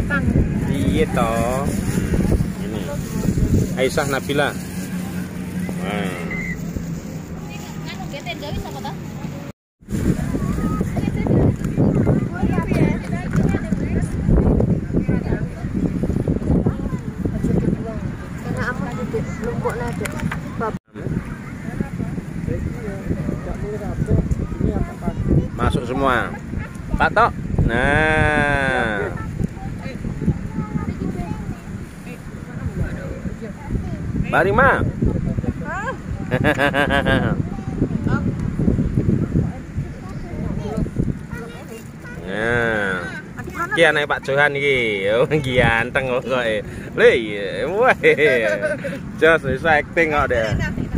Iya toh. Ini Aisyah Nabila. Masuk semua, Pak Tok. Nah, Mbak Rima. Nah, kia naik Pak Johan iki, ganteng kok. Lho iya, wah. Jos bisa acting kok deh.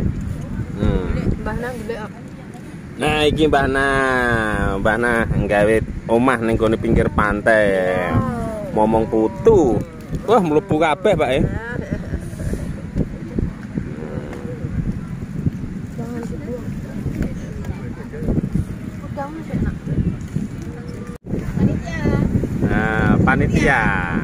Nah, iki Mbah Nah nggawe omah ning gone pinggir pantai. Momong putu. Wah, mlebu kabeh, Pak ya. Nah, panitia.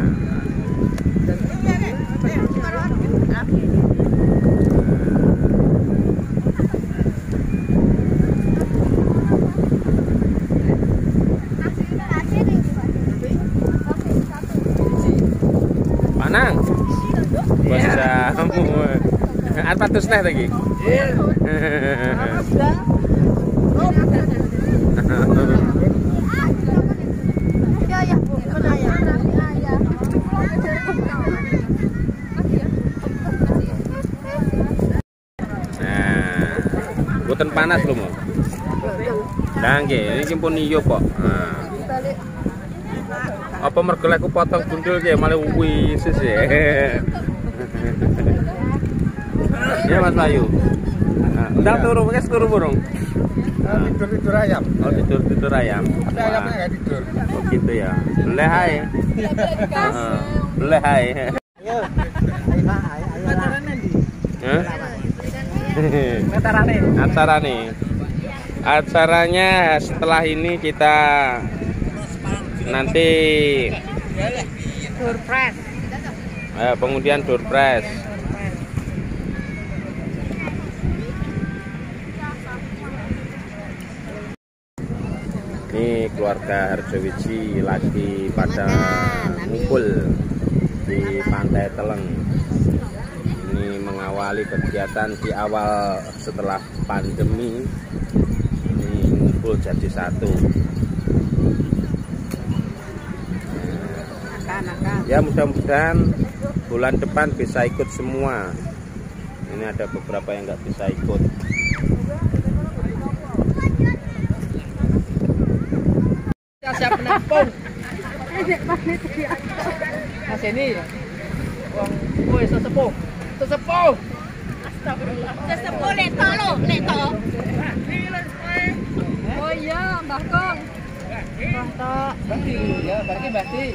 Nang, bahasa kamu apa tuh teh lagi? Nah, buatan panas lu mau? Dangge, ini pun iyo kok. Apa mergo aku potong gundul ki malah wis sih. Ya Mas Bayu. Udah turu wis turu burung. Tidur ayam. Oh, tidur ayam. Tapi ayamnya enggak tidur. Oh gitu ya. Boleh hai. Boleh hai. Ayo. Acara nih. Acaranya setelah ini kita nanti Doorpress. Pengundian doorpress. Ini keluarga Harjowiji lagi pada ngumpul di Pantai Teleng. Ini mengawali kegiatan di awal setelah pandemi. Ini ngumpul jadi satu. Ya mudah-mudahan bulan depan bisa ikut semua. Ini ada beberapa yang nggak bisa ikut. Siap penampung. Mas ini wong kowe sesepuh. Sesepuh. Astagfirullah. Sesepuh leto lo, leto. Oh iya, Mbah Kong. Mbah Tok. Bakti ya, berarti Bakti.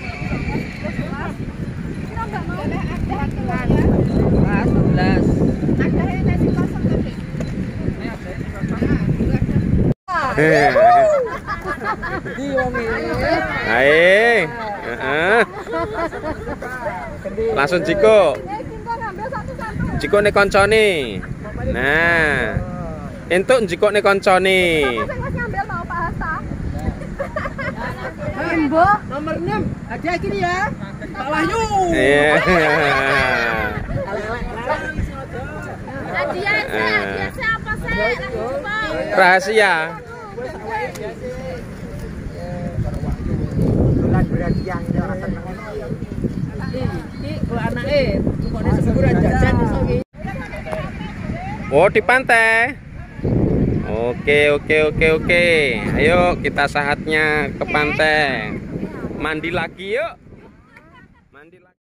Ayo, langsung Jiko nih koncone. Nah, entuk Jiko nih koncone. Mbok nomor 6 hadiah gini ya Pak Wahyu. Iya. Hadiah siapa sih? Rahasia. Bulan yang orang seneng. Iki kok anake kok seburan jajan iso iki. Oh, di pantai. Oke. Ayo kita saatnya ke pantai. Mandi lagi yuk.